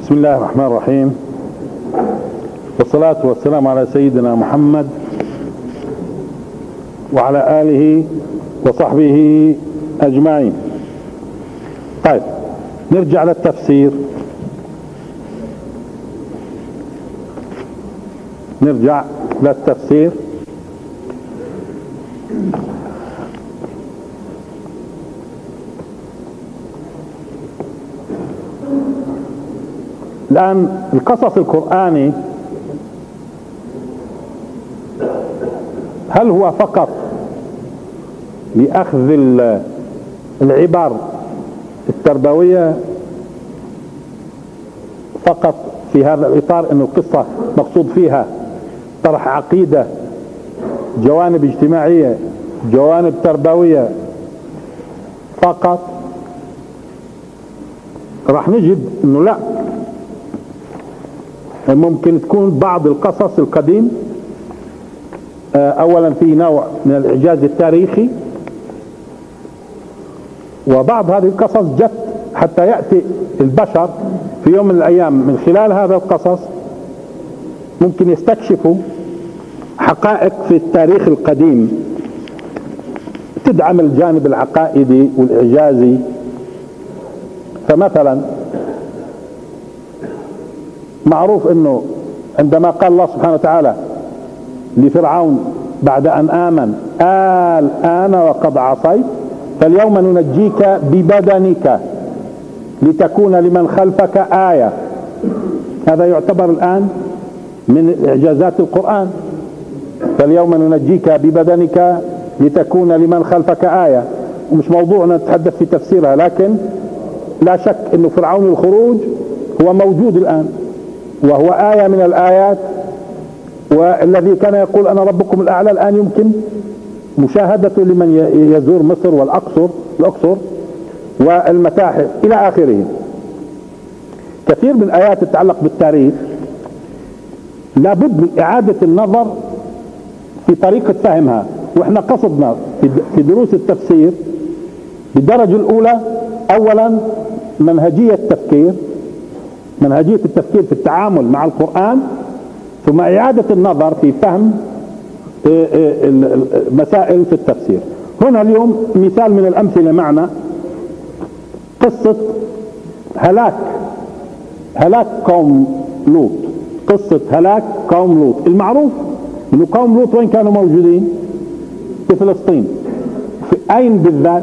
بسم الله الرحمن الرحيم، والصلاة والسلام على سيدنا محمد وعلى آله وصحبه أجمعين. طيب نرجع للتفسير. الآن القصص القرآني هل هو فقط لأخذ العبر التربوية فقط في هذا الإطار، أن القصة مقصود فيها طرح عقيدة، جوانب اجتماعية، جوانب تربوية فقط؟ راح نجد أنه لا، ممكن تكون بعض القصص القديم اولا في نوع من الاعجاز التاريخي، وبعض هذه القصص جت حتى يأتي البشر في يوم من الايام من خلال هذا القصص ممكن يستكشفوا حقائق في التاريخ القديم تدعم الجانب العقائدي والاعجازي. فمثلا معروف انه عندما قال الله سبحانه وتعالى لفرعون بعد ان امن: الان وقد عصيت فاليوم ننجيك ببدنك لتكون لمن خلفك آية. هذا يعتبر الآن من إعجازات القرآن، فاليوم ننجيك ببدنك لتكون لمن خلفك آية. ومش موضوعنا نتحدث في تفسيرها، لكن لا شك انه فرعون الخروج هو موجود الآن وهو آية من الآيات، والذي كان يقول أنا ربكم الأعلى الآن يمكن مشاهدته لمن يزور مصر والأقصر والمتاحف إلى آخره. كثير من الآيات تتعلق بالتاريخ لابد من إعادة النظر في طريقة فهمها، وإحنا قصدنا في دروس التفسير بالدرجة الأولى أولا منهجية التفكير في التعامل مع القرآن، ثم إعادة النظر في فهم مسائل في التفسير. هنا اليوم مثال من الأمثلة معنا قصة هلاك قوم لوط. قصة هلاك قوم لوط. المعروف أنه قوم لوط وين كانوا موجودين؟ في فلسطين. في أين بالذات؟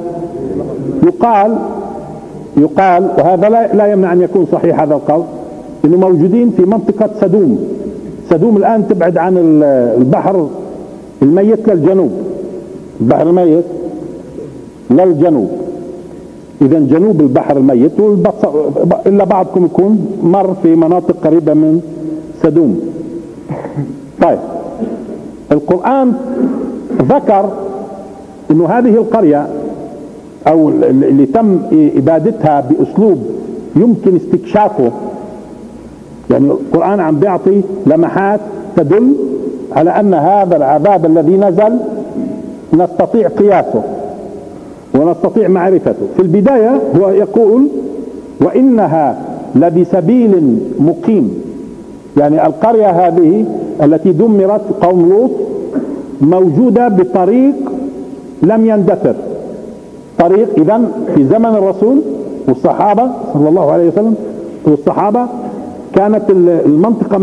يقال وهذا لا يمنع أن يكون صحيح هذا القول، أنه موجودين في منطقة سدوم الآن تبعد عن البحر الميت للجنوب، البحر الميت للجنوب، إذا جنوب البحر الميت، إلا بعضكم يكون مر في مناطق قريبة من سدوم. طيب القرآن ذكر أنه هذه القرية أو اللي تم إبادتها بأسلوب يمكن استكشافه، يعني القرآن عم بيعطي لمحات تدل على أن هذا العذاب الذي نزل نستطيع قياسه ونستطيع معرفته. في البداية هو يقول: وإنها لبسبيل مقيم، يعني القرية هذه التي دمرت قوم لوط موجودة بطريق لم يندثر، طريق إذن في زمن الرسول والصحابة صلى الله عليه وسلم والصحابة كانت المنطقة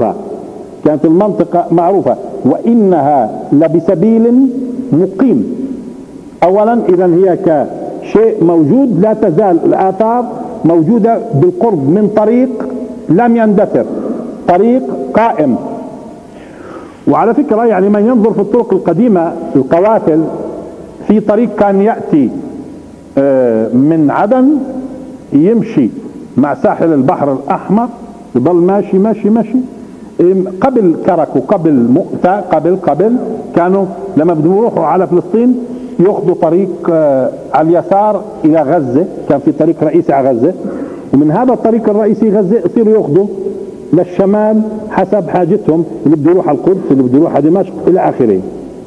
معروفة. وإنها لبسبيل مقيم، أولا إذن هي كشيء موجود، لا تزال الآثار موجودة بالقرب من طريق لم يندثر، طريق قائم. وعلى فكرة يعني من ينظر في الطرق القديمة القوافل، في طريق كان يأتي من عدن يمشي مع ساحل البحر الأحمر، يضل ماشي ماشي ماشي قبل كرك وقبل مؤتة، قبل كانوا لما بدهم يروحوا على فلسطين ياخذوا طريق على اليسار إلى غزة، كان في طريق رئيسي على غزة، ومن هذا الطريق الرئيسي غزة يصيروا ياخذوا للشمال حسب حاجتهم، اللي بده يروح على القدس، اللي بده يروح على دمشق إلى آخره.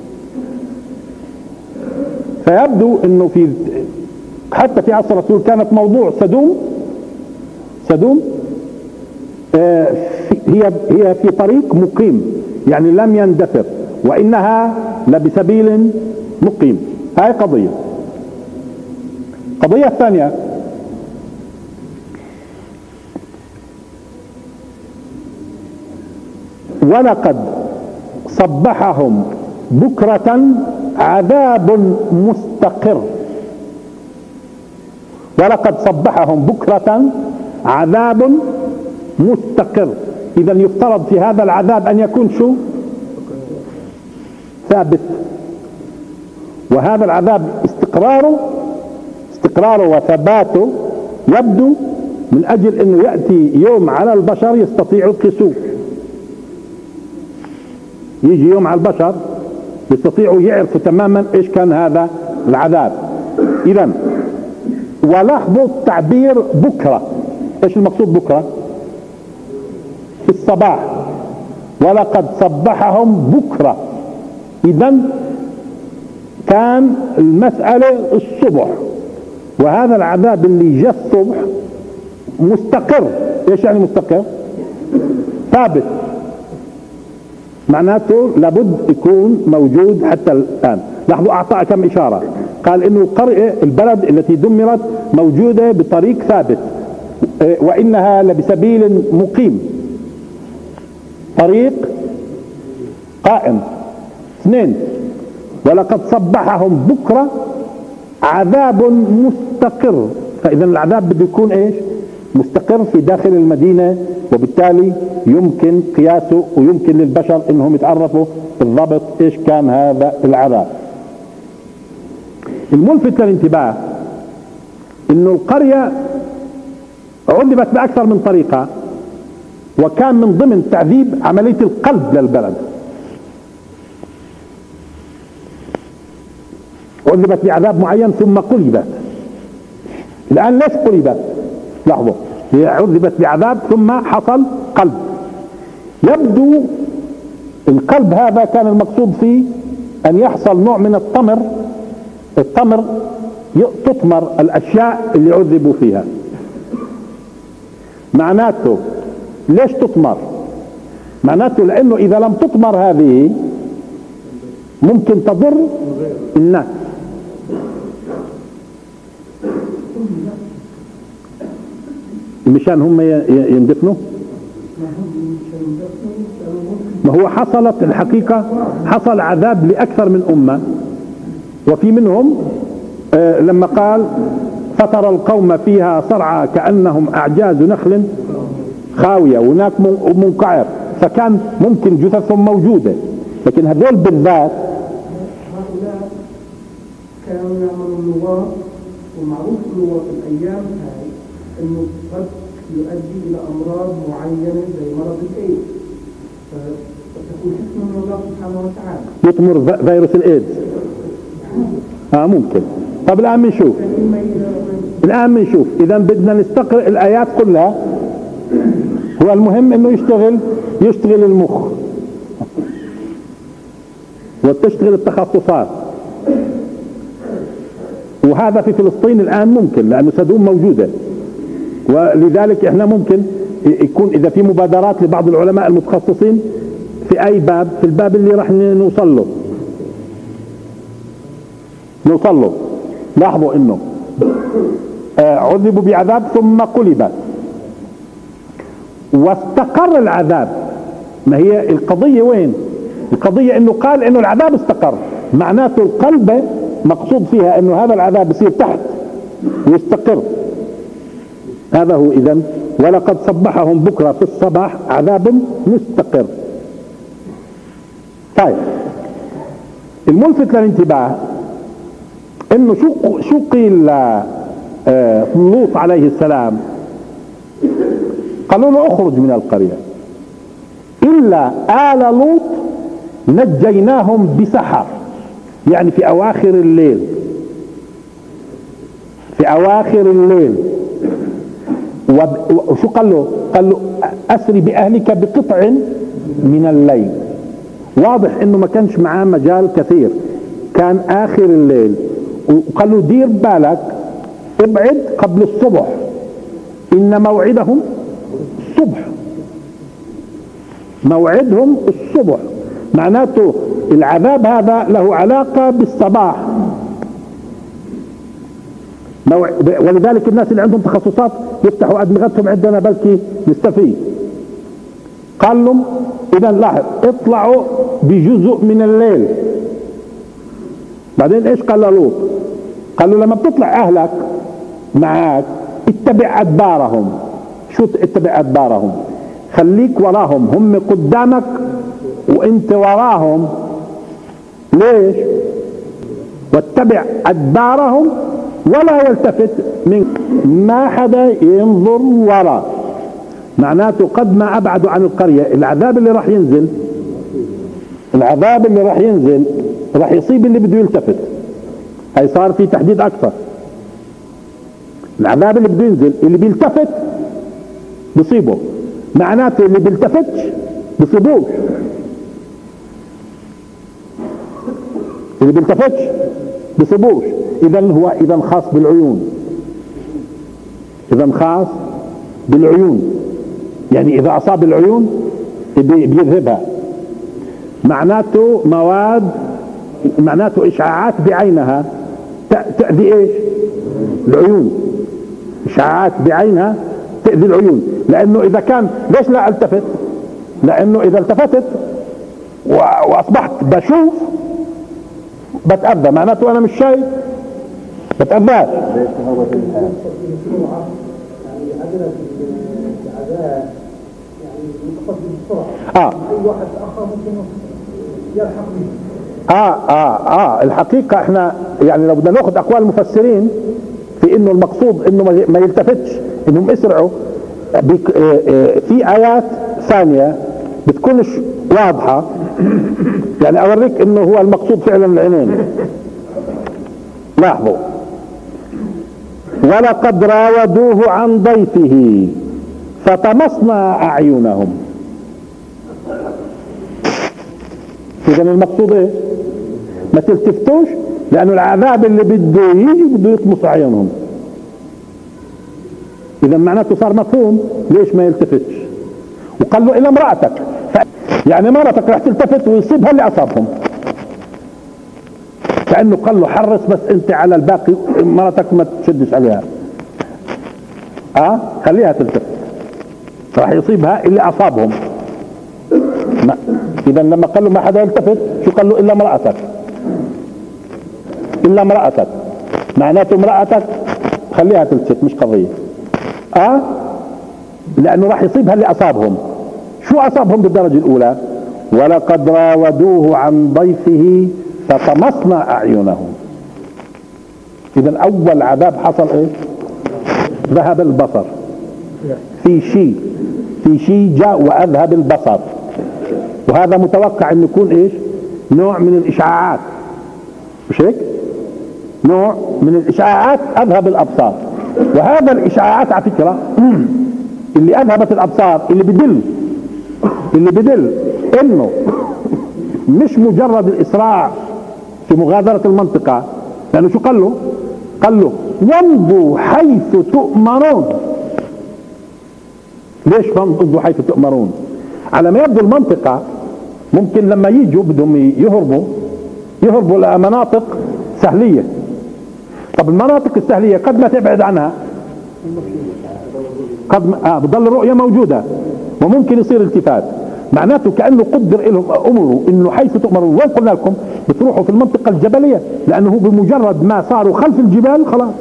فيبدو انه حتى في عصر الرسول كانت موضوع سدوم هي في طريق مقيم، يعني لم يندثر، وإنها لبسبيل مقيم. هاي قضية. القضية الثانية، ولقد صبحهم بكرة عذاب مستقر. ولقد صبحهم بكرة عذاب مستقر. إذا يفترض في هذا العذاب أن يكون شو؟ ثابت. وهذا العذاب استقراره وثباته يبدو من أجل أنه يأتي يوم على البشر يستطيعوا الكسوف. يجي يوم على البشر يستطيعوا يعرفوا تماما إيش كان هذا العذاب. إذا ولاحظوا التعبير بكرة. إيش المقصود بكرة؟ في الصباح. ولقد صبحهم بكرة. إذا كان المسألة الصبح، وهذا العذاب اللي جاء الصبح مستقر. ايش يعني مستقر؟ ثابت. معناته لابد يكون موجود حتى الآن. لاحظوا أعطى كم إشارة. قال إنه القرية البلد التي دمرت موجودة بطريق ثابت، وإنها لبسبيل مقيم، طريق قائم. اثنين، ولقد صبحهم بكرة عذاب مستقر. فإذا العذاب بده يكون ايش؟ مستقر في داخل المدينة، وبالتالي يمكن قياسه ويمكن للبشر انهم يتعرفوا بالضبط ايش كان هذا العذاب. الملفت للانتباه انه القرية عذبت بأكثر من طريقة، وكان من ضمن تعذيب عملية القلب للبلد. عذبت بعذاب معين ثم قلبت. الآن ليش قلبت؟ لاحظوا، هي عذبت بعذاب ثم حصل قلب. يبدو القلب هذا كان المقصود فيه أن يحصل نوع من الطمر تطمر الأشياء اللي عذبوا فيها. معناته ليش تطمر؟ معناته لأنه إذا لم تطمر هذه ممكن تضر الناس. مشان هم يندفنوا. ما هو حصلت الحقيقة، حصل عذاب لأكثر من أمة، وفي منهم لما قال فترى القوم فيها صرعى كأنهم أعجاز نخل خاوية، وهناك منقعر، فكان ممكن جثثهم موجودة، لكن هذول بالذات هؤلاء كانوا يعملوا اللواط، ومعروف اللواط الأيام هاي إنه قد يؤدي إلى أمراض معينة زي مرض الإيدز، فتكون حكمة من الله سبحانه وتعالى. يطمر فيروس الإيدز. ممكن. طب الآن بنشوف إذا بدنا نستقرأ الآيات كلها. هو المهم إنه يشتغل المخ وتشتغل التخصصات. وهذا في فلسطين الآن ممكن، لأنه سدوم موجودة، ولذلك احنا ممكن يكون إذا في مبادرات لبعض العلماء المتخصصين في أي باب، في الباب اللي راح نوصل له. لاحظوا إنه عذبوا بعذاب ثم قلب واستقر العذاب. ما هي القضية وين؟ القضية إنه قال إنه العذاب استقر، معناته القلب مقصود فيها إنه هذا العذاب يصير تحت ويستقر. هذا هو. إذن ولقد صبحهم بكرة في الصباح عذاب مستقر. طيب، الملفت للانتباه انه شو قيل لوط عليه السلام؟ قالوا له اخرج من القرية، الا آل لوط نجيناهم بسحر، يعني في اواخر الليل. وشو قال له؟ قال له اسري باهلك بقطع من الليل. واضح انه ما كانش معاه مجال كثير، كان اخر الليل. وقال له دير بالك، ابعد قبل الصبح، ان موعدهم الصبح. موعدهم الصبح، معناته العذاب هذا له علاقة بالصباح. ولذلك الناس اللي عندهم تخصصات يفتحوا أدمغتهم عندنا بلكي نستفيد. قال لهم إذا لاحظ اطلعوا بجزء من الليل. بعدين ايش قال لوط؟ قال له لما بتطلع أهلك معك اتبع أدبارهم. شو اتبع أدبارهم؟ خليك وراهم، هم قدامك وانت وراهم. ليش؟ واتبع أدبارهم ولا يلتفت من ما حدا ينظر وراء. معناته قد ما أبعدوا عن القرية العذاب اللي راح ينزل، العذاب اللي راح ينزل راح يصيب اللي بده يلتفت. هي صار في تحديد أكثر. العذاب اللي بده ينزل اللي بيلتفت بصيبه، معناته اللي بيلتفتش بصيبوش. اللي بيلتفتش بصيبوش. إذا هو إذا خاص بالعيون، إذا خاص بالعيون، يعني إذا أصاب العيون بيذهبها. معناته مواد، معناته إشعاعات بعينها تأذي إيش؟ العيون. إشعاعات بعينها تأذي العيون. لأنه إذا كان، ليش لا التفت؟ لأنه إذا التفتت وأصبحت بشوف بتأذى، معناته أنا مش شايف بتأذاش. الحقيقة احنا يعني لو بدنا ناخذ اقوال المفسرين في انه المقصود انه ما يلتفتش، انهم اسرعوا، في ايات ثانية بتكونش واضحة، يعني اوريك انه هو المقصود فعلا العينين. لاحظوا، ولقد راودوه عن ضيفه فطمسنا اعينهم. اذا المقصود ايه؟ ما تلتفتوش، لانه العذاب اللي بده يجي بده يطمس عيونهم. اذا معناته صار مفهوم ليش ما يلتفتش. وقال له الى امرأتك، يعني مرتك رح تلتفت ويصيبها اللي اصابهم. كأنه قال له حرص بس انت على الباقي، مرتك ما تشدش عليها، خليها تلتفت، راح يصيبها اللي اصابهم. اذا لما قال له ما حدا يلتفت، شو قال له؟ الا امرأتك، الا امرأتك، معناته امرأتك خليها تلتفت، مش قضية. لانه راح يصيبها اللي اصابهم. شو اصابهم بالدرجة الاولى؟ ولقد راودوه عن ضيفه فطمسنا اعينهم. اذا اول عذاب حصل ايه؟ ذهب البصر. في شيء جاء واذهب البصر، وهذا متوقع ان يكون ايش؟ نوع من الاشعاعات، مش هيك؟ نوع من الاشعاعات اذهب الابصار. وهذا الاشعاعات على فكرة اللي اذهبت الابصار اللي بدل انه مش مجرد الاسراع في مغادرة المنطقة. لانه شو قال له؟ قال له وامضوا حيث تؤمرون. ليش وامضوا حيث تؤمرون؟ على ما يبدو المنطقة ممكن لما يجوا بدهم يهربوا لمناطق سهلية. طب المناطق السهلية قد ما تبعد عنها، قد ما بضل الرؤية موجودة وممكن يصير التفات. معناته كأنه قدر لهم امروا انه حيث تؤمرون. وين قلنا لكم بتروحوا في المنطقة الجبلية، لانه هو بمجرد ما صاروا خلف الجبال خلاص،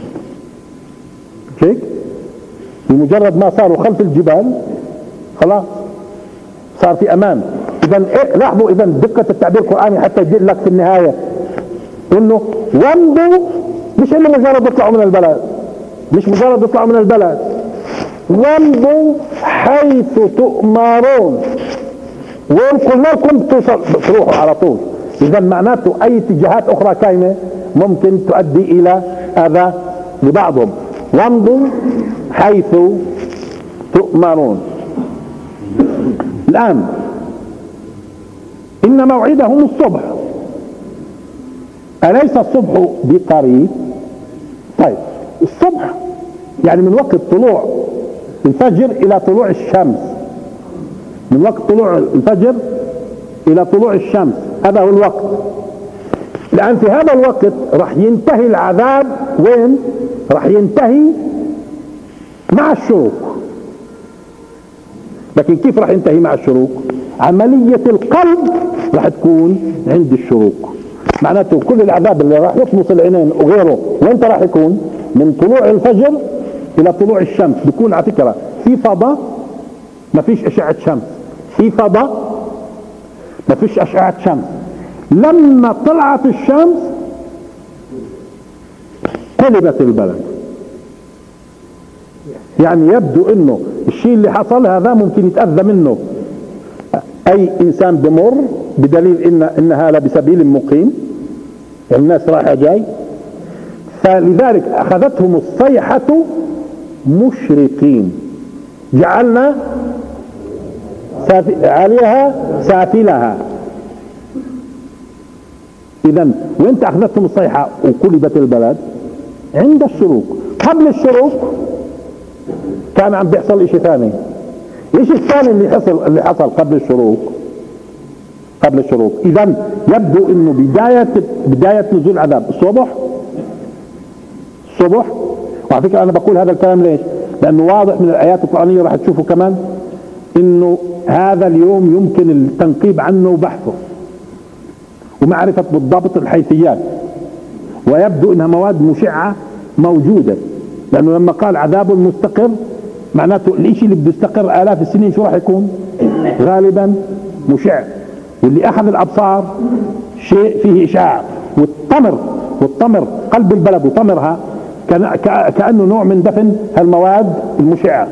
هيك؟ بمجرد ما صاروا خلف الجبال خلاص صار في امان. اذا لاحظوا، اذا دقة التعبير القرآني حتى يجي لك في النهاية انه وامضوا، مش انه مجرد يطلعوا من البلد، مش مجرد يطلعوا من البلد، وامضوا حيث تؤمرون. وين قلنا لكم تروحوا على طول. اذا معناته اي اتجاهات اخرى كاينة ممكن تؤدي الى اذى لبعضهم. وامضوا حيث تؤمرون. الان ان موعدهم الصبح، أليس الصبح بقريب؟ طيب الصبح يعني من وقت طلوع الفجر إلى طلوع الشمس، من وقت طلوع الفجر الى طلوع الشمس، هذا هو الوقت. الان في هذا الوقت راح ينتهي العذاب. وين؟ راح ينتهي مع الشروق. لكن كيف راح ينتهي مع الشروق؟ عملية القلب راح تكون عند الشروق. معناته كل العذاب اللي راح يطمس العينين وغيره وانت راح يكون من طلوع الفجر الى طلوع الشمس. بيكون على فكرة في فضاء ما فيش اشعة شمس، في فضاء ما فيش اشعة شمس. لما طلعت الشمس قلبت البلد. يعني يبدو انه الشيء اللي حصل هذا ممكن يتأذى منه اي انسان بمر، بدليل انها بسبيل مقيم، يعني الناس رايحة جاي. فلذلك اخذتهم الصيحة مشرقين، جعلنا عليها سافلها. اذا وانت اخذتهم الصيحة وقلبت البلد عند الشروق. قبل الشروق كان عم بيحصل اشي ثاني. ايش الثاني اللي حصل قبل الشروق؟ قبل الشروق اذا يبدو انه بداية نزول عذاب الصبح. وعلى فكرة انا بقول هذا الكلام ليش؟ لانه واضح من الايات القرآنية راح تشوفوا كمان انه هذا اليوم يمكن التنقيب عنه وبحثه ومعرفة بالضبط الحيثيات، ويبدو انها مواد مشعة موجودة. لانه لما قال عذاب مستقر معناته الاشي اللي بده يستقر الاف السنين شو راح يكون؟ غالبا مشع. واللي اخذ الابصار شيء فيه اشعاع. والتمر قلب البلد وتمرها كأنه نوع من دفن المواد المشعة،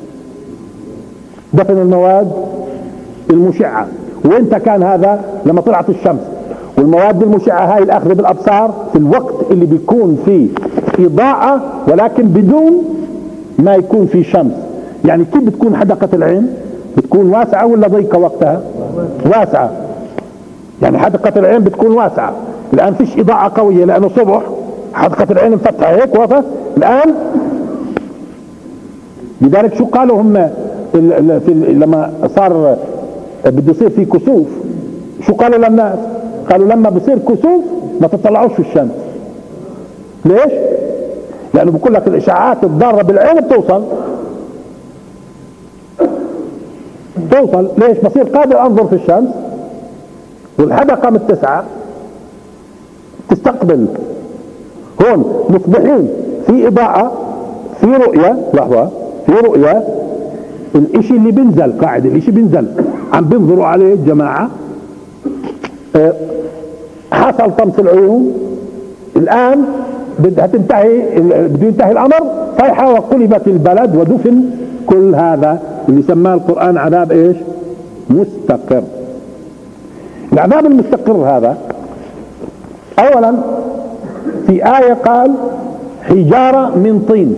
دفن المواد المشعة. وانت كان هذا لما طلعت الشمس والمواد المشعة هاي الاخذ بالابصار في الوقت اللي بيكون فيه اضاءة ولكن بدون ما يكون في شمس. يعني كيف بتكون حدقة العين؟ بتكون واسعة ولا ضيقة وقتها؟ واسعة. يعني حدقة العين بتكون واسعة. الان فيش اضاءة قوية لانه صبح، حدقة العين مفتحة هيك واضح. الان لذلك شو قالوا هم لما صار بده يصير في كسوف؟ شو قالوا للناس؟ قالوا لما بصير كسوف ما تطلعوش في الشمس. ليش؟ لانه بقول لك الاشعاعات الضارة بالعين بتوصل. ليش؟ بصير قادر انظر في الشمس والحدقة متسعة تستقبل. هون مصبحين في اضاءة، في رؤية. لحظة، في رؤية. الاشي اللي بينزل قاعد، الاشي بينزل عم بينظروا عليه الجماعة. حصل طمس العيون. الان بدها تنتهي، بده ينتهي الامر، صيحة وقلبت البلد ودفن كل هذا اللي سماه القرآن عذاب ايش؟ مستقر. العذاب المستقر هذا اولا في آية قال حجارة من طين،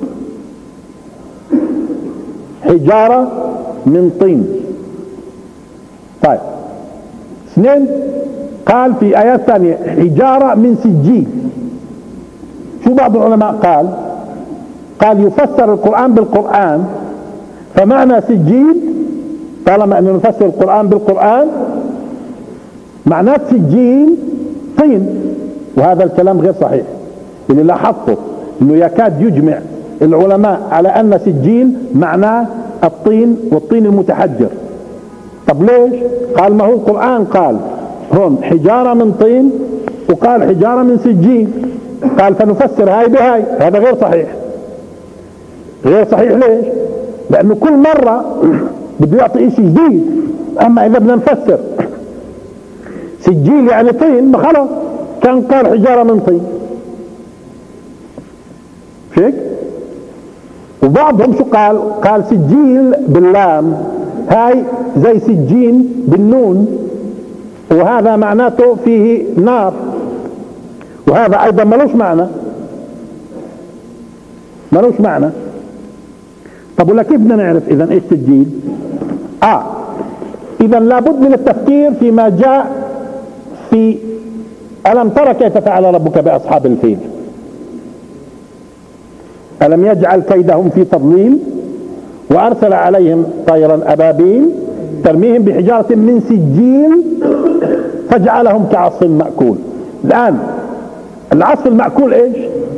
حجارة من طين. طيب اثنين قال في آيات ثانية حجارة من سجيل. شو بعض العلماء قال يفسر القرآن بالقرآن، فمعنى سجيل طالما انه نفسر القرآن بالقرآن معناه سجيل طين. وهذا الكلام غير صحيح. اللي لاحظته انه يكاد يجمع العلماء على ان سجيل معناه الطين والطين المتحجر. طب ليش؟ قال ما هو القرآن قال هون حجارة من طين وقال حجارة من سجيل، قال فنفسر هاي بهاي. هذا غير صحيح. غير صحيح ليش؟ لانه كل مرة بده يعطي اشي جديد. اما اذا بدنا نفسر سجيل يعني طين ما خلاص كان قال حجارة من طين. شيك. وبعضهم شو قال سجيل باللام، هاي زي سجين بالنون، وهذا معناته فيه نار، وهذا ايضا ملوش معنى. طب ولا كيف بدنا نعرف اذا ايش سجيل؟ اذا لابد من التفكير فيما جاء في ألم تر كيف فعل ربك بأصحاب الفيل ألم يجعل كيدهم في تضليل وأرسل عليهم طيرا أبابيل ترميهم بحجارة من سجيل فجعلهم كعصف مأكول. الآن العصف المأكول ايش؟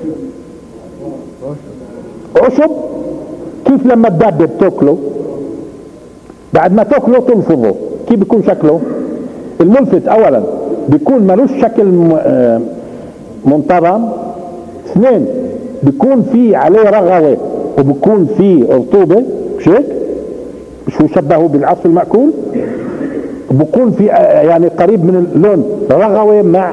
عشب. كيف لما الدابة بتاكله بعد ما تاكله تنفضه كيف بيكون شكله؟ الملفت اولا بيكون ملوش شكل منتظم، اثنين بيكون في عليه رغوة وبيكون في رطوبة، مش هيك؟ شو شبهه بالعصف المأكول؟ بيكون في يعني قريب من اللون رغوة مع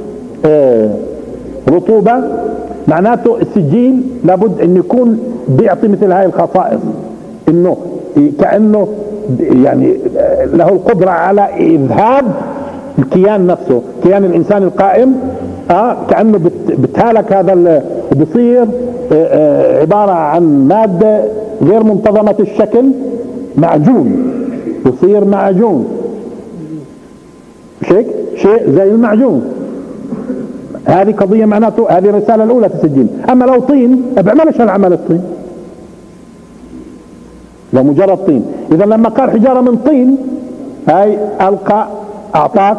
رطوبة. معناته السجيل لابد ان يكون بيعطي مثل هاي الخصائص، انه كأنه يعني له القدرة على اذهاب الكيان نفسه، كيان الانسان القائم كأنه بتهالك هذا وبصير عبارة عن مادة غير منتظمة الشكل، معجون، بصير معجون، مش هيك؟ شيء زي المعجون. هذه قضية معناته هذه الرسالة الأولى في السجين. أما لو طين ما بيعملش هالعمل الطين، لو مجرد طين. إذا لما قال حجارة من طين هاي ألقى أعطاك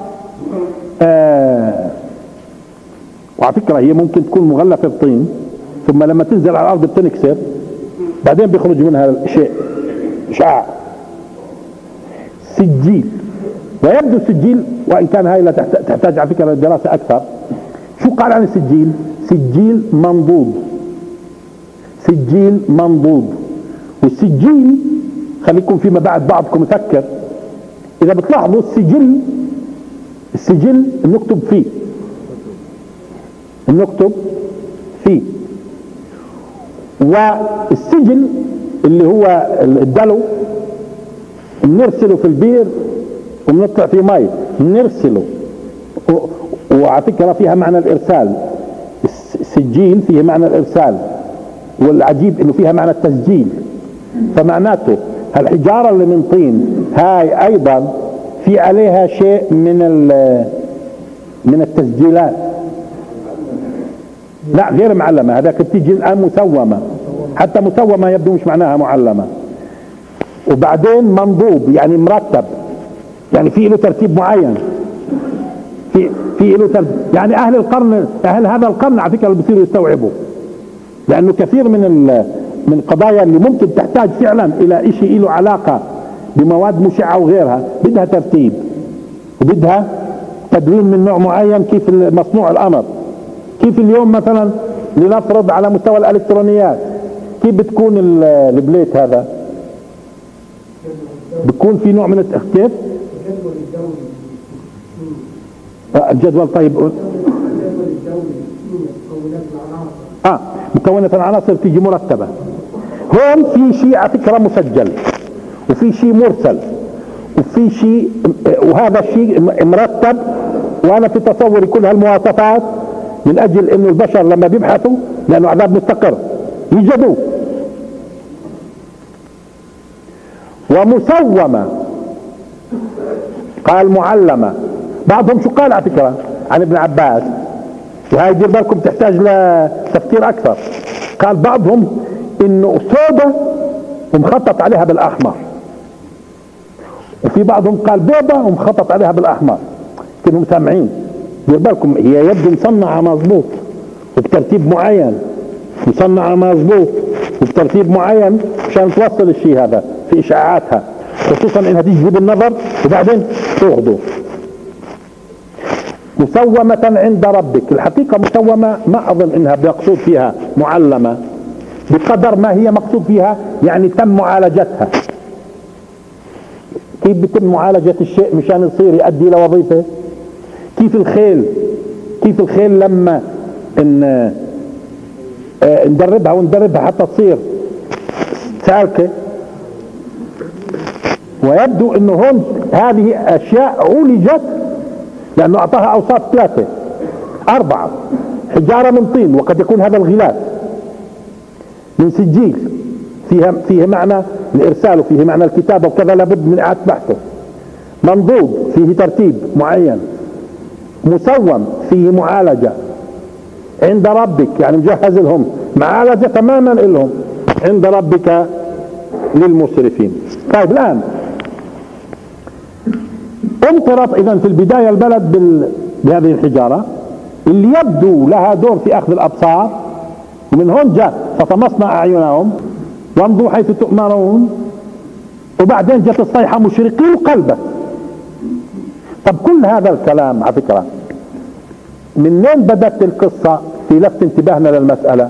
وعلى فكرة هي ممكن تكون مغلفة بطين ثم لما تنزل على الأرض بتنكسر بعدين بيخرج منها شيء شعاع. سجيل. ويبدو السجيل وإن كان هاي لا تحتاج على فكرة دراسة أكثر. شو قال عن السجيل؟ سجيل منضود. سجيل منضود. والسجيل خليكم فيما بعد بعضكم يفكر، إذا بتلاحظوا السجل بنكتب فيه، بنكتب فيه. والسجل اللي هو الدلو بنرسله في البير وبنطلع فيه مي بنرسله، وعلى فكرة فيها معنى الإرسال. السجيل فيه معنى الإرسال، والعجيب إنه فيها معنى التسجيل. فمعناته هالحجارة اللي من طين هاي أيضا في عليها شيء من التسجيلات. لا غير معلمة، هذاك بتيجي الآن مسومة، حتى مسومة يبدو مش معناها معلمة. وبعدين منضوب يعني مرتب، يعني في له ترتيب معين، في له ترتيب. يعني أهل هذا القرن على فكرة اللي بصيروا يستوعبوا، لأنه كثير من القضايا اللي ممكن تحتاج فعلا إلى شيء له علاقة بمواد مشعة وغيرها بدها ترتيب وبدها تدوين من نوع معين. كيف مصنوع الأمر، كيف اليوم مثلا لنفرض على مستوى الإلكترونيات كيف بتكون البليت هذا، بتكون في نوع من التخطيط الجدول. طيب مكونات العناصر تيجي مرتبة. هون في شيء على فكرة مسجل وفي شيء مرسل وفي شيء، وهذا الشيء مرتب. وانا في تصوري كل هالمواصفات من اجل انه البشر لما بيبحثوا، لانه عذاب مستقر، يجدوه. ومسومة قال معلمة. بعضهم شو قال على فكرة عن ابن عباس، وهي دير بالكم تحتاج لتفكير اكثر. قال بعضهم انه سودة ومخطط عليها بالاحمر، وفي بعضهم قال بيضة ومخطط عليها بالاحمر. كانوا سامعين، دير بالكم هي يبدو مصنعة مظبوط وبترتيب معين، مصنعة مظبوط وبترتيب معين عشان توصل الشيء هذا في اشعاعاتها، خصوصا انها تجذب النظر وبعدين تاخذه. مسومة عند ربك. الحقيقة مسومة ما اظن انها بيقصد فيها معلمة بقدر ما هي مقصود فيها يعني تم معالجتها. كيف بتم معالجة الشيء مشان يصير يؤدي لوظيفة؟ كيف الخيل لما ندربها حتى تصير سالكة. ويبدو انه هون هذه اشياء عولجت لانه اعطاها اوصاف 3 4. حجارة من طين، وقد يكون هذا الغلاف من سجيل فيه معنى الارسال وفيه معنى الكتابة وكذا، لابد من اعادة بحثه. منضود فيه ترتيب معين. مسوم فيه معالجة عند ربك، يعني مجهز لهم معالجة تماما لهم عند ربك للمسرفين. طيب الآن امطرت اذا في البداية البلد بهذه الحجارة اللي يبدو لها دور في اخذ الابصار، ومن هون جاء فطمسنا اعينهم وامضوا حيث تؤمرون، وبعدين جت الصيحة مشرقين وقلبت. طب كل هذا الكلام على فكرة منين بدت القصة في لفت انتباهنا للمسألة؟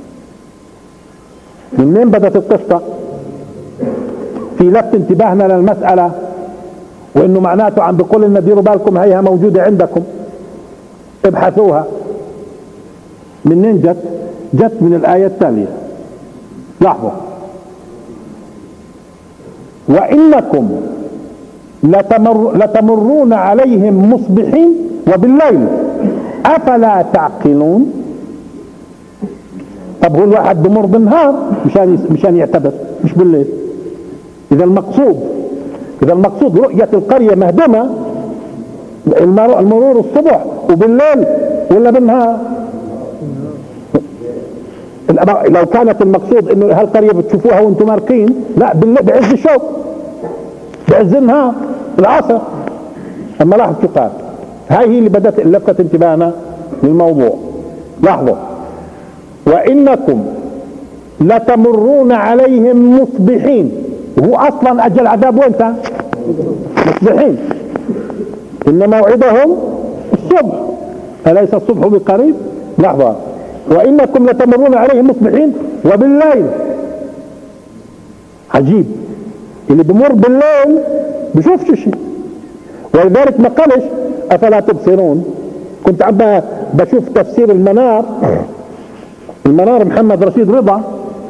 منين بدت القصة في لفت انتباهنا للمسألة؟ وانه معناته عم بيقول لنا ديروا بالكم هيها موجودة عندكم ابحثوها. منين جت؟ جت من الآية التالية، لاحظوا: وإنكم لتمرون عليهم مصبحين وبالليل أفلا تعقلون. طب هو الواحد بمر بالنهار مشان يعتبر، مش بالليل. إذا المقصود رؤية القرية مهدمة، المرور الصبح وبالليل ولا بالنهار؟ لو كانت المقصود انه هالقرية بتشوفوها وانتم ماركين، لا، بعز الشوق، بعز النهار، العصر. اما لاحظ شو قال، هاي هي اللي بدأت لفتت انتباهنا للموضوع. لاحظوا: وإنكم لتمرون عليهم مصبحين. وهو اصلا اجل العذاب وين؟ مصبحين. ان موعدهم الصبح، أليس الصبح بقريب؟ لحظة: وإنكم لتمرون عليهم مصبحين وبالليل. عجيب، اللي بمر بالليل بشوفش شيء. ولذلك ما قالش أفلا تبصرون. كنت عم بشوف تفسير المنار محمد رشيد رضا،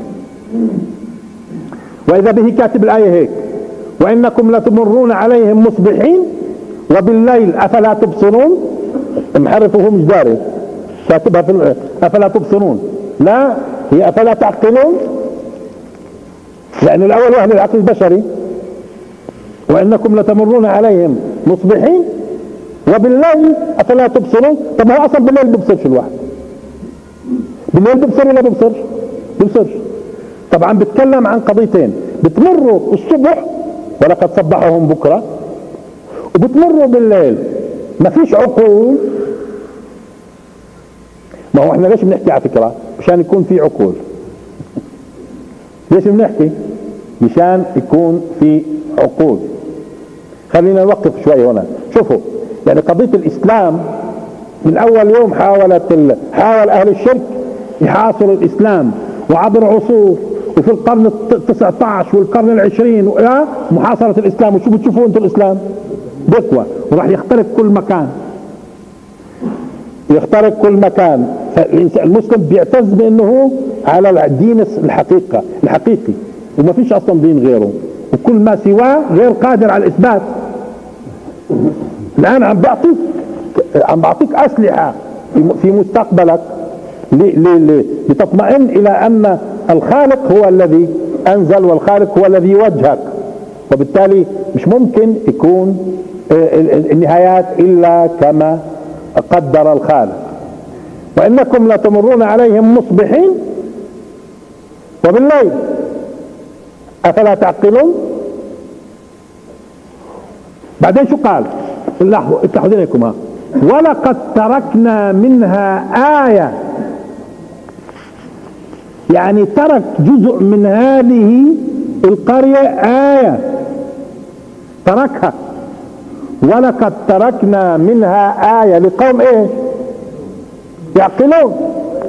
وإذا به كاتب الآية هيك: وإنكم لتمرون عليهم مصبحين وبالليل أفلا تبصرون. محرفه مش داري، كاتبها في أفلا تبصرون، لا، هي أفلا تعقلون، لأن الأول وهن العقل البشري. وإنكم لتمرون عليهم مصبحين وبالليل أفلا تبصرون. طب هو أصلا بالليل ببصرش الواحد؟ بالليل ببصر ولا ببصرش؟ طبعا بتكلم عن قضيتين: بتمروا الصبح ولقد صبحهم بكرة، وبتمروا بالليل. ما فيش عقول. ما هو احنا ليش بنحكي على فكرة؟ مشان يكون في عقول. ليش بنحكي؟ مشان يكون في عقول. خلينا نوقف شوي هنا. شوفوا، يعني قضية الإسلام من أول يوم حاول أهل الشرك يحاصروا الإسلام، وعبر عصور، وفي القرن ال19 والقرن العشرين محاصرة الإسلام. وشو بتشوفوا أنتم الإسلام؟ بقوة، وراح يخترق كل مكان. المسلم بيعتز بأنه على الدين الحقيقي، وما فيش أصلا دين غيره، وكل ما سواه غير قادر على الإثبات. الآن عم بعطيك أسلحة في مستقبلك لتطمئن إلى أن الخالق هو الذي أنزل، والخالق هو الذي يوجهك، وبالتالي مش ممكن يكون النهايات إلا كما قدر الخالق. وإنكم لتمرون عليهم مصبحين وبالليل أفلا تعقلون. بعدين شو قال؟ لاحظوا، افتحوا ذهنكم: ولقد تركنا منها آية. يعني ترك جزء من هذه القرية آية، تركها. ولقد تركنا منها آية لقوم ايه؟ يعقلون.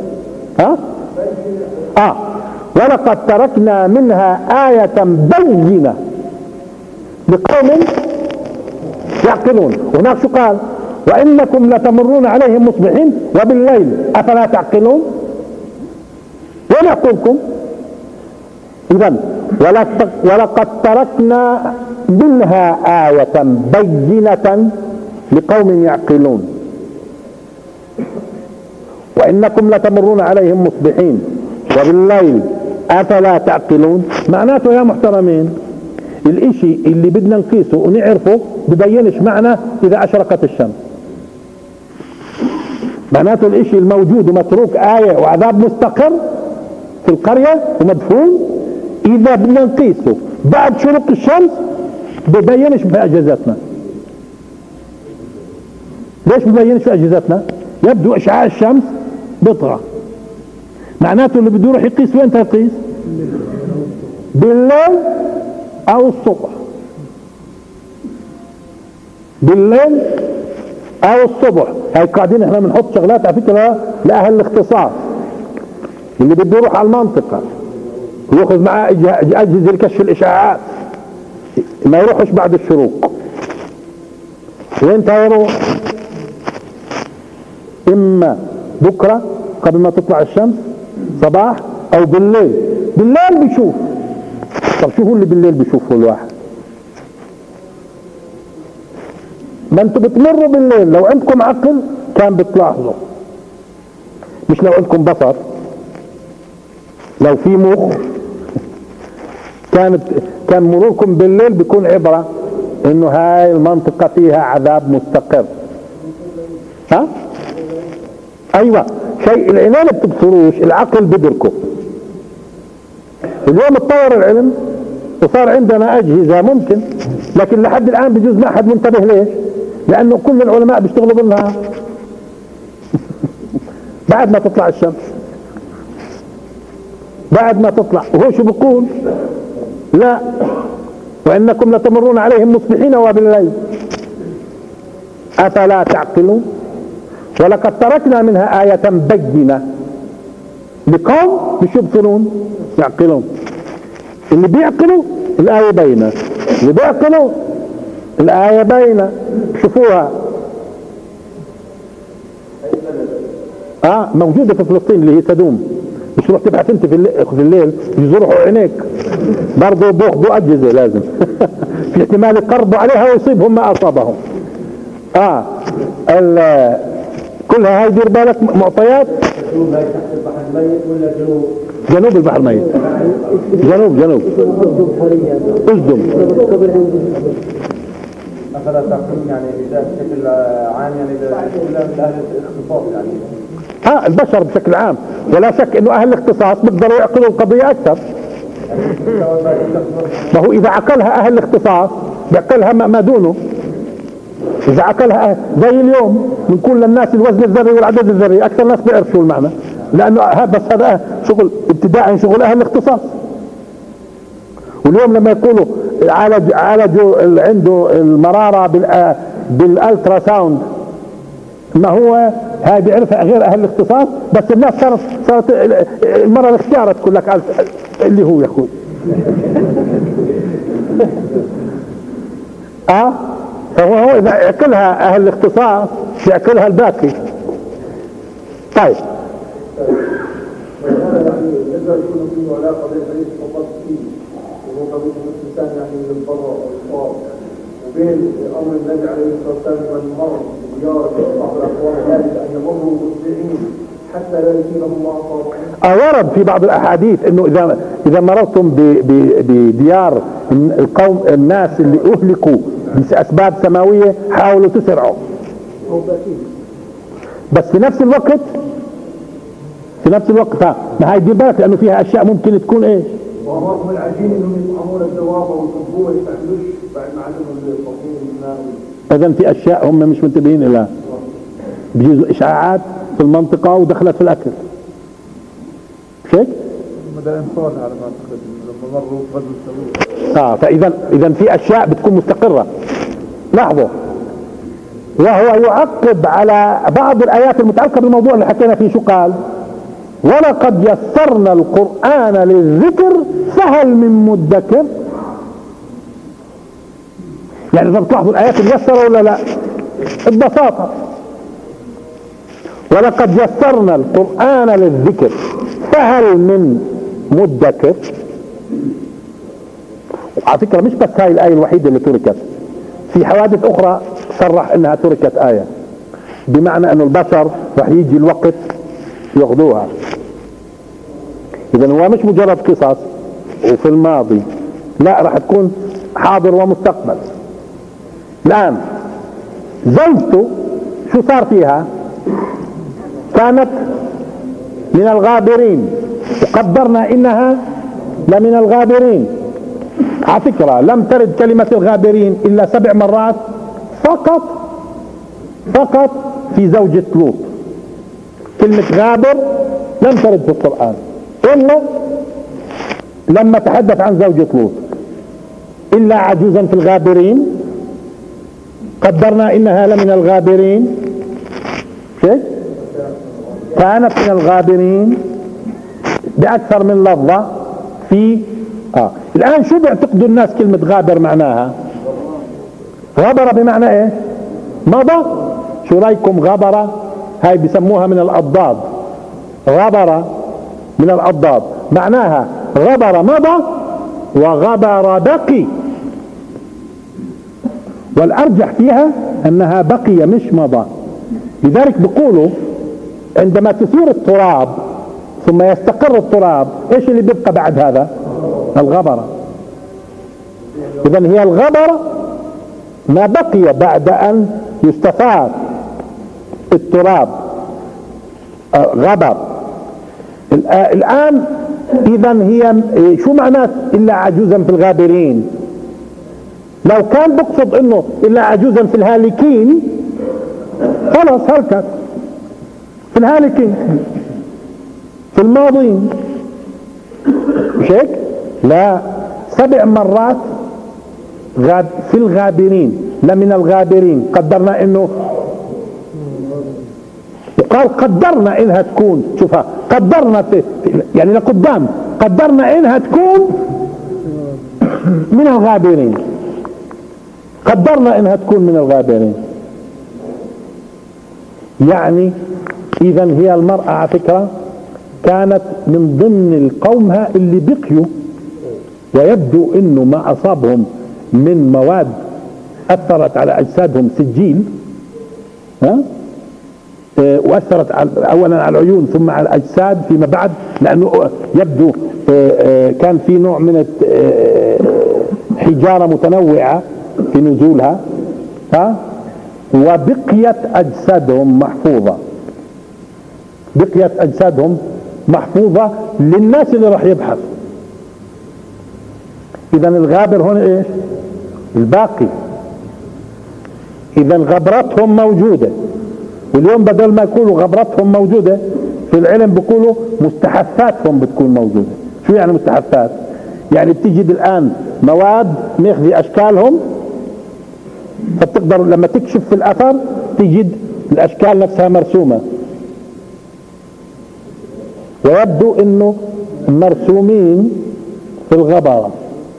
ولقد تركنا منها آية بينة لقوم يعقلون. هناك شو قال؟ وإنكم لتمرون عليهم مصبحين وبالليل أفلا تعقلون. وين عقولكم؟ إذن ولقد تركنا منها آية بينة لقوم يعقلون. وإنكم لتمرون عليهم مصبحين وبالليل أفلا تعقلون. معناته يا محترمين، الاشي اللي بدنا نقيسه ونعرفه ببينش معنى إذا أشرقت الشمس. معناته الاشي الموجود ومتروك آية وعذاب مستقر في القرية ومدفون، إذا بدنا نقيسه بعد شروق الشمس ببينش بأجازتنا. ليش ببينش في اجهزتنا؟ يبدو اشعاع الشمس بيطغى، معناته اللي بده يروح يقيس وين يقيس؟ بالليل او الصبح، بالليل او الصبح. هاي قاعدين احنا بنحط شغلات على فكره لاهل الاختصاص، اللي بده يروح على المنطقه وياخذ معاه اجهزه لكشف الاشعاعات، ما يروحش بعد الشروق. وين يروح؟ اما بكره قبل ما تطلع الشمس صباح او بالليل. بالليل بيشوف. طب شو هو اللي بالليل بيشوفه الواحد؟ ما انتم بتمروا بالليل، لو عندكم عقل كان بتلاحظوا، مش لو عندكم بصر. لو في مخ كان مروركم بالليل بيكون عبرة انه هاي المنطقة فيها عذاب مستقر. ها؟ ايوه، شيء العينين بتبصروش، العقل بدركه. اليوم اتطور العلم وصار عندنا اجهزة ممكن، لكن لحد الان بجوز ما حد منتبه. ليش؟ لانه كل العلماء بيشتغلوا بالنهار بعد ما تطلع الشمس، بعد ما تطلع. وهو شو بيقول؟ لا، وانكم لتمرون عليهم مصبحين وبالليل افلا تعقلون ولقد تركنا منها آية بينة لقوم مش يبصرون يعقلون. اللي بيعقلوا الآية بينة، اللي بيعقلوا الآية بينة. شوفوها موجودة في فلسطين اللي هي سدوم. مش تروح تبحث انت في الليل يزرعوا عينيك، برضه بياخذوا أجهزة لازم في احتمال يقربوا عليها ويصيبهم ما أصابهم. كلها هاي دير بالك معطيات. جنوب البحر الميت، جنوب أسدم. أفلا تعقلون يعني بشكل عام، يعني كلها من أهل الاختصاص يعني. البشر بشكل عام، ولا شك انه اهل الاختصاص بيقدروا يعقلوا القضية اكثر. ما هو اذا عقلها اهل الاختصاص بيعقلها ما دونه. اذا عقلها زي اليوم بنقول للناس الوزن الذري والعدد الذري، اكثر ناس بيعرف شو المعنى، لانه بس هذا شغل ابتداء شغل اهل الاختصاص. واليوم لما يقولوا عالجوا عنده المرارة بالالترا ساوند، ما هو هاي بيعرفها غير اهل الاختصاص، بس الناس صارت المرة الاختيارات تقول لك اللي هو يا اخوي فهو اذا ياكلها اهل الاختصاص ياكلها الباقي. طيب يقدر يكون فيه علاقه بين حديث فقط فيه وهو قضيه الانسان يعني للضرر والإصرار، وبين امر النبي عليه الصلاه والسلام من مر بديار بعض الاقوام ذلك ان يمروا مسرعين حتى لا يصيبهم ما اصابهم. ورد في بعض الاحاديث انه اذا مررتم بديار القوم الناس اللي اهلكوا باسباب سماويه حاولوا تسرعوا. بس في نفس الوقت ما هي دير بالك لانه فيها اشياء ممكن تكون ايش؟ وامرهم العجين انهم يطعمون الدواب والقبور وما يستعملوش بعد ما علموا التصميم المائي. اذا في اشياء هم مش منتبهين لها، بيجوز اشعاعات في المنطقه ودخلت في الاكل. مش هيك؟ ده انصار على ما اعتقد لما مروا غزو السبوع. فاذا في اشياء بتكون مستقره. لاحظوا، وهو يعقب على بعض الايات المتعلقه بالموضوع اللي حكينا فيه. شو قال؟ ولقد يسرنا القرآن للذكر فهل من مدكر. يعني اذا بتلاحظوا الايات ميسره ولا لا؟ ببساطه ولقد يسرنا القرآن للذكر فهل من مدكر. على فكره مش بس هاي الايه الوحيده اللي تركت، في حوادث اخرى صرح انها تركت ايه، بمعنى انه البشر رح يجي الوقت ياخذوها. اذا هو مش مجرد قصص وفي الماضي، لا، رح تكون حاضر ومستقبل. الان زوجته شو صار فيها؟ كانت من الغابرين، وقدرنا انها لمن الغابرين. على فكرة لم ترد كلمة الغابرين الا 7 مرات فقط فقط في زوجة لوط. كلمة غابر لم ترد في القرآن إلا لما تحدث عن زوجة لوط. إلا عجوزا في الغابرين، قدرنا إنها لمن الغابرين، شيء كانت من الغابرين بأكثر من لفظة في الآن شو بيعتقدوا الناس كلمة غابر معناها؟ غبر بمعنى ايه؟ مضى. شو رايكم غبر؟ هاي بسموها من الأضداد. غبر من الأضداد معناها غبر مضى وغبر بقي، والأرجح فيها أنها بقي مش مضى. لذلك بيقولوا عندما تثور التراب ثم يستقر التراب ايش اللي بيبقى بعد هذا؟ الغبرة. إذن هي الغبرة ما بقي بعد أن يستثار التراب غبر. الآن إذن هي شو معنات إلا عجوزا في الغابرين؟ لو كان بقصد إنه إلا عجوزا في الهالكين خلاص هلكت في الهالكين في الماضين، مش هيك؟ لا، 7 مرات في الغابرين لمن الغابرين. قدرنا انه وقال قدرنا انها تكون، شوفها قدرنا يعني لقدام، قدرنا انها تكون من الغابرين، قدرنا انها تكون من الغابرين. يعني اذا هي المرأة على فكرة كانت من ضمن قومها اللي بقيوا، ويبدو انه ما اصابهم من مواد اثرت على اجسادهم سجيل، واثرت اولا على العيون ثم على الاجساد فيما بعد، لانه يبدو كان في نوع من حجارة متنوعة في نزولها، وبقيت اجسادهم محفوظة، بقيت اجسادهم محفوظة للناس اللي راح يبحث. اذا الغابر هون ايش؟ الباقي. اذا غبرتهم موجودة، واليوم بدل ما يقولوا غبرتهم موجودة في العلم بيقولوا مستحثاتهم بتكون موجودة. شو يعني مستحثات؟ يعني بتجد الان مواد ماخذة اشكالهم، فبتقدر لما تكشف في الاثر تجد الاشكال نفسها مرسومة، ويبدو انه مرسومين في الغبرة،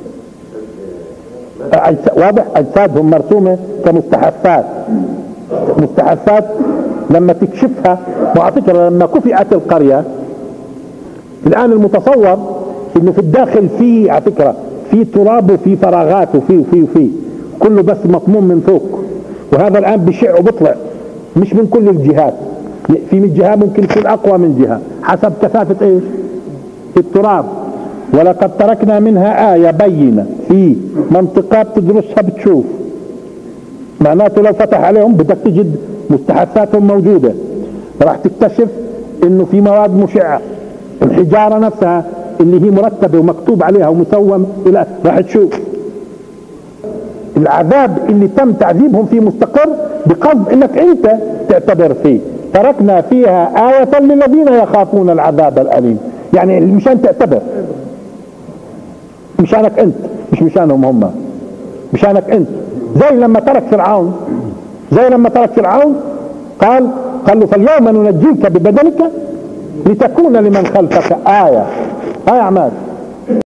واضح اجسادهم مرسومة كمستحثات. مستحثات لما تكشفها، وعلى فكرة لما كفئت القرية الان المتصور انه في الداخل في على فكرة في تراب وفي فراغات وفي كله بس مطموم من فوق، وهذا الان بشع وبطلع مش من كل الجهات، في من جهة ممكن يكون اقوى من جهة حسب كثافة ايش؟ التراب. ولقد تركنا منها آية بينة في منطقة بتدرسها بتشوف، معناته لو فتح عليهم بدك تجد مستحثاتهم موجودة، راح تكتشف انه في مواد مشعة، الحجارة نفسها اللي هي مرتبة ومكتوب عليها ومسوم الى راح تشوف. العذاب اللي تم تعذيبهم فيه مستقر بقصد انك انت تعتبر فيه. تركنا فيها آية للذين يخافون العذاب الأليم، يعني مشان تعتبر، مشانك انت مش مشانهم هم، مشانك انت. زي لما ترك فرعون قال له فاليوم ننجيك ببدنك لتكون لمن خلفك آية. أعمال